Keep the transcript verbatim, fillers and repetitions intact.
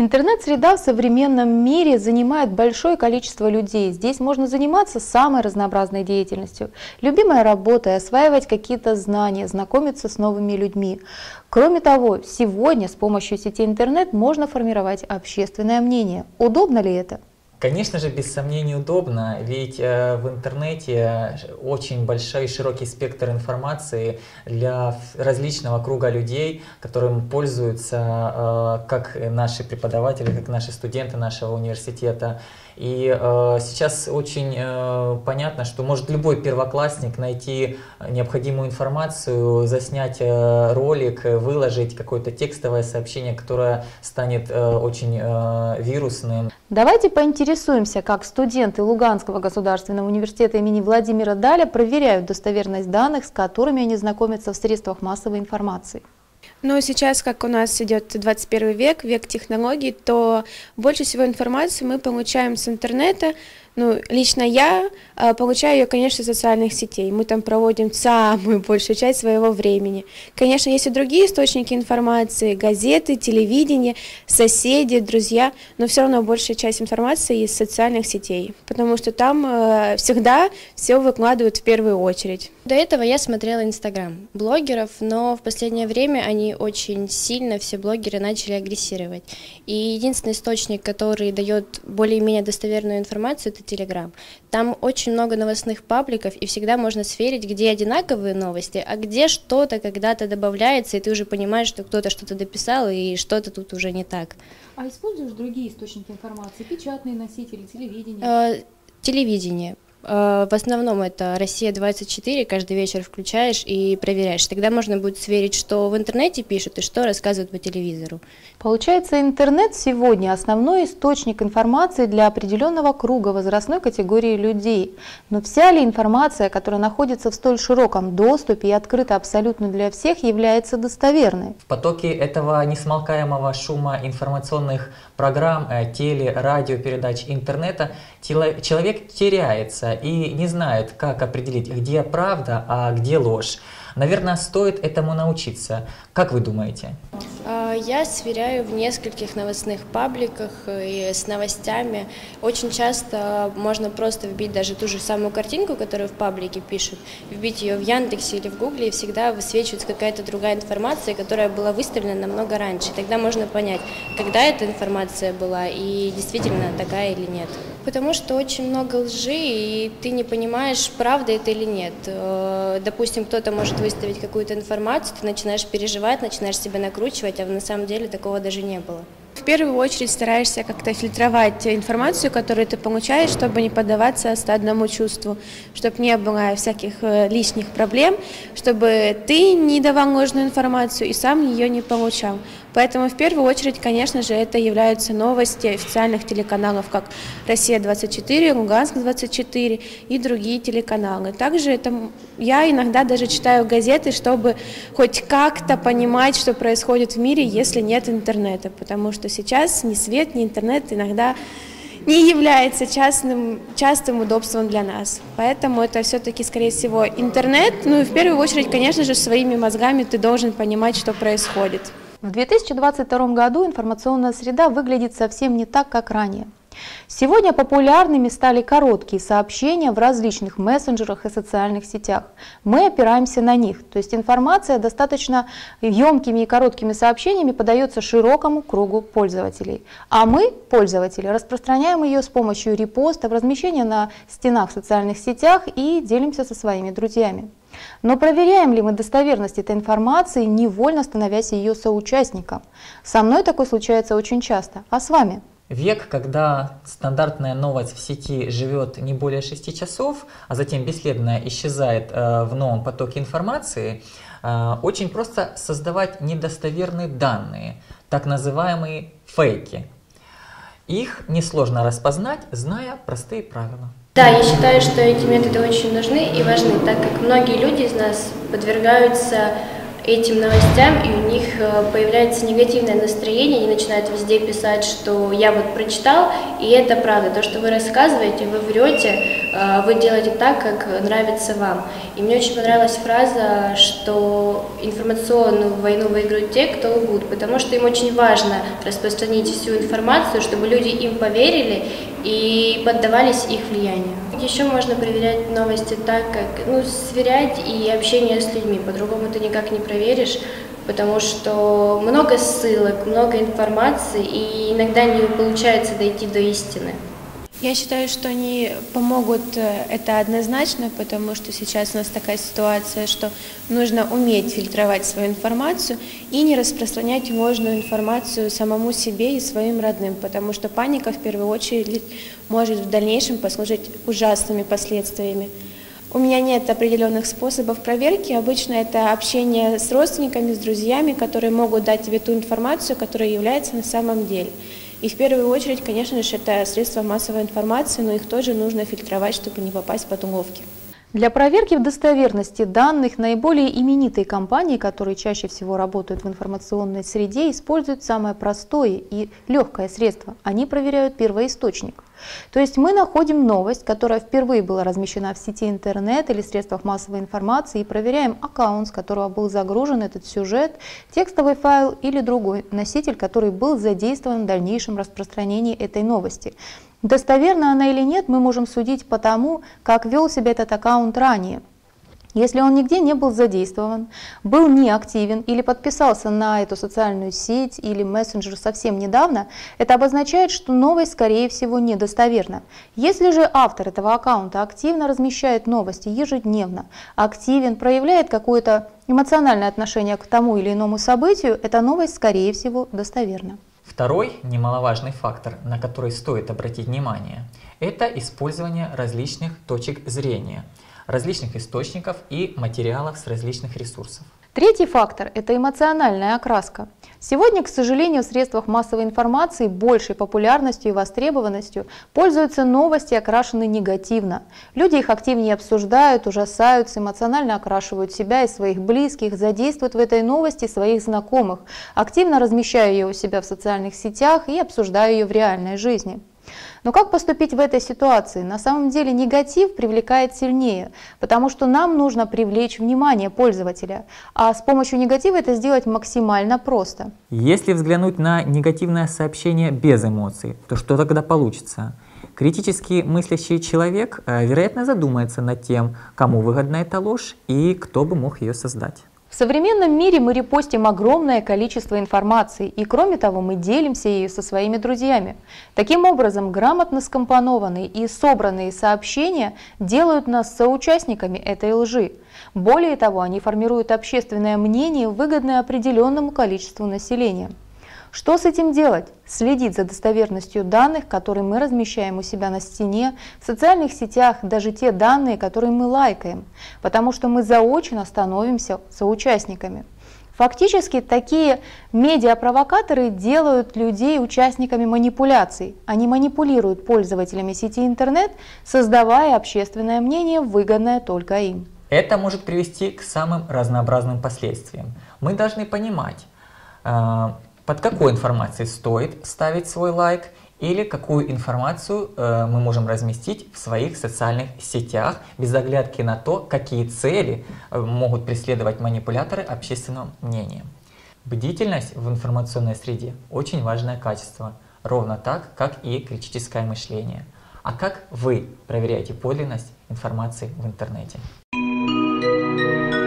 Интернет-среда в современном мире занимает большое количество людей. Здесь можно заниматься самой разнообразной деятельностью. Любимой работой, осваивать какие-то знания, знакомиться с новыми людьми. Кроме того, сегодня с помощью сети интернет можно формировать общественное мнение. Удобно ли это? Конечно же, без сомнений удобно, ведь э, в интернете очень большой широкий спектр информации для различного круга людей, которым пользуются э, как наши преподаватели, как наши студенты нашего университета. И э, сейчас очень э, понятно, что может любой первоклассник найти необходимую информацию, заснять э, ролик, выложить какое-то текстовое сообщение, которое станет э, очень э, вирусным. Давайте поинтересуемся, как студенты Луганского государственного университета имени Владимира Даля проверяют достоверность данных, с которыми они знакомятся в средствах массовой информации. Но сейчас, как у нас идет двадцать первый век, век технологий, то больше всего информации мы получаем с интернета. Ну, лично я э, получаю ее, конечно, из социальных сетей. Мы там проводим самую большую часть своего времени. Конечно, есть и другие источники информации, газеты, телевидение, соседи, друзья, но все равно большая часть информации из социальных сетей, потому что там э, всегда все выкладывают в первую очередь. До этого я смотрела Инстаграм блогеров, но в последнее время они очень сильно, все блогеры, начали агрессировать. И единственный источник, который дает более-менее достоверную информацию, это Телеграм. Там очень много новостных пабликов, и всегда можно сверить, где одинаковые новости, а где что-то когда-то добавляется, и ты уже понимаешь, что кто-то что-то дописал, и что-то тут уже не так. А используешь другие источники информации, печатные носители, телевидение? Э, телевидение. В основном это Россия двадцать четыре, каждый вечер включаешь и проверяешь. Тогда можно будет сверить, что в интернете пишут и что рассказывают по телевизору. Получается, интернет сегодня основной источник информации для определенного круга возрастной категории людей. Но вся ли информация, которая находится в столь широком доступе и открыта абсолютно для всех, является достоверной? В потоке этого несмолкаемого шума информационных программ, теле, радиопередач, интернета человек теряется и не знает, как определить, где правда, а где ложь. Наверное, стоит этому научиться. Как вы думаете? Я сверяю в нескольких новостных пабликах и с новостями. Очень часто можно просто вбить даже ту же самую картинку, которую в паблике пишут, вбить ее в Яндексе или в Гугле, и всегда высвечивается какая-то другая информация, которая была выставлена намного раньше. Тогда можно понять, когда эта информация была и действительно такая или нет. Потому что очень много лжи, и ты не понимаешь, правда это или нет. Допустим, кто-то может выставить какую-то информацию, ты начинаешь переживать, начинаешь себя накручивать, а на самом деле такого даже не было. В первую очередь стараешься как-то фильтровать информацию, которую ты получаешь, чтобы не поддаваться стадному чувству, чтобы не было всяких лишних проблем, чтобы ты не давал ложную информацию и сам ее не получал. Поэтому в первую очередь, конечно же, это являются новости официальных телеканалов, как Россия двадцать четыре, Луганск двадцать четыре и другие телеканалы. Также это, я иногда даже читаю газеты, чтобы хоть как-то понимать, что происходит в мире, если нет интернета, потому что сейчас ни свет, ни интернет иногда не является частным, частым удобством для нас. Поэтому это все-таки, скорее всего, интернет. Ну и в первую очередь, конечно же, своими мозгами ты должен понимать, что происходит. В две тысячи двадцать втором году информационная среда выглядит совсем не так, как ранее. Сегодня популярными стали короткие сообщения в различных мессенджерах и социальных сетях. Мы опираемся на них, то есть информация достаточно емкими и короткими сообщениями подается широкому кругу пользователей. А мы, пользователи, распространяем ее с помощью репостов, размещения на стенах в социальных сетях и делимся со своими друзьями. Но проверяем ли мы достоверность этой информации, невольно становясь ее соучастником? Со мной такое случается очень часто. А с вами? Век, когда стандартная новость в сети живет не более шести часов, а затем бесследно исчезает э, в новом потоке информации, э, очень просто создавать недостоверные данные, так называемые фейки. Их несложно распознать, зная простые правила. Да, я считаю, что эти методы очень нужны и важны, так как многие люди из нас подвергаются этим новостям, и у них появляется негативное настроение, они начинают везде писать, что я вот прочитал, и это правда, то, что вы рассказываете, вы врете, вы делаете так, как нравится вам. И мне очень понравилась фраза, что информационную войну выиграют те, кто лгут, потому что им очень важно распространить всю информацию, чтобы люди им поверили и поддавались их влиянию. Еще можно проверять новости так, как ну, сверять и общение с людьми, по-другому ты никак не проверишь, потому что много ссылок, много информации, и иногда не получается дойти до истины. Я считаю, что они помогут, это однозначно, потому что сейчас у нас такая ситуация, что нужно уметь фильтровать свою информацию и не распространять ложную информацию самому себе и своим родным, потому что паника в первую очередь может в дальнейшем послужить ужасными последствиями. У меня нет определенных способов проверки, обычно это общение с родственниками, с друзьями, которые могут дать тебе ту информацию, которая является на самом деле. И в первую очередь, конечно же, это средства массовой информации, но их тоже нужно фильтровать, чтобы не попасть под уловки. Для проверки в достоверности данных наиболее именитые компании, которые чаще всего работают в информационной среде, используют самое простое и легкое средство. Они проверяют первоисточник. То есть мы находим новость, которая впервые была размещена в сети интернет или средствах массовой информации, и проверяем аккаунт, с которого был загружен этот сюжет, текстовый файл или другой носитель, который был задействован в дальнейшем распространении этой новости. Достоверна она или нет, мы можем судить по тому, как вел себя этот аккаунт ранее. Если он нигде не был задействован, был неактивен или подписался на эту социальную сеть или мессенджер совсем недавно, это обозначает, что новость, скорее всего, недостоверна. Если же автор этого аккаунта активно размещает новости ежедневно, активен, проявляет какое-то эмоциональное отношение к тому или иному событию, эта новость, скорее всего, достоверна. Второй немаловажный фактор, на который стоит обратить внимание, это использование различных точек зрения, различных источников и материалов с различных ресурсов. Третий фактор – это эмоциональная окраска. Сегодня, к сожалению, в средствах массовой информации большей популярностью и востребованностью пользуются новости, окрашенные негативно. Люди их активнее обсуждают, ужасаются, эмоционально окрашивают себя и своих близких, задействуют в этой новости своих знакомых, активно размещая ее у себя в социальных сетях и обсуждая ее в реальной жизни. Но как поступить в этой ситуации? На самом деле негатив привлекает сильнее, потому что нам нужно привлечь внимание пользователя, а с помощью негатива это сделать максимально просто. Если взглянуть на негативное сообщение без эмоций, то что тогда получится? Критически мыслящий человек, вероятно, задумается над тем, кому выгодна эта ложь и кто бы мог ее создать. В современном мире мы репостим огромное количество информации, и кроме того мы делимся ею со своими друзьями. Таким образом, грамотно скомпонованные и собранные сообщения делают нас соучастниками этой лжи. Более того, они формируют общественное мнение, выгодное определенному количеству населения. Что с этим делать? Следить за достоверностью данных, которые мы размещаем у себя на стене, в социальных сетях, даже те данные, которые мы лайкаем, потому что мы заочно становимся соучастниками. Фактически такие медиапровокаторы делают людей участниками манипуляций. Они манипулируют пользователями сети интернет, создавая общественное мнение, выгодное только им. Это может привести к самым разнообразным последствиям. Мы должны понимать, под какой информацией стоит ставить свой лайк или какую информацию э, мы можем разместить в своих социальных сетях без оглядки на то, какие цели э, могут преследовать манипуляторы общественным мнением. Бдительность в информационной среде – очень важное качество, ровно так, как и критическое мышление. А как вы проверяете подлинность информации в интернете?